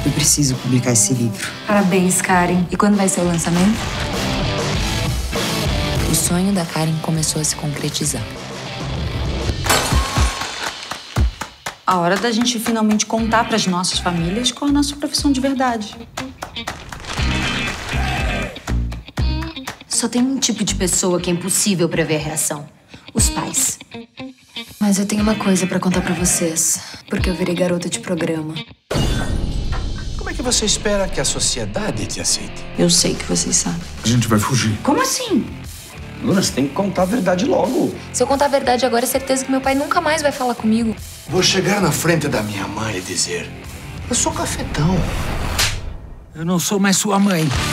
Eu preciso publicar esse livro. Parabéns, Karen. E quando vai ser o lançamento? O sonho da Karen começou a se concretizar. A hora da gente finalmente contar para as nossas famílias qual é a nossa profissão de verdade. Só tem um tipo de pessoa que é impossível prever a reação. Os pais. Mas eu tenho uma coisa pra contar pra vocês, porque eu virei garota de programa. Como é que você espera que a sociedade te aceite? Eu sei que vocês sabem. A gente vai fugir. Como assim? Luna, você tem que contar a verdade logo. Se eu contar a verdade agora, é certeza que meu pai nunca mais vai falar comigo. Vou chegar na frente da minha mãe e dizer: eu sou cafetão. Eu não sou mais sua mãe.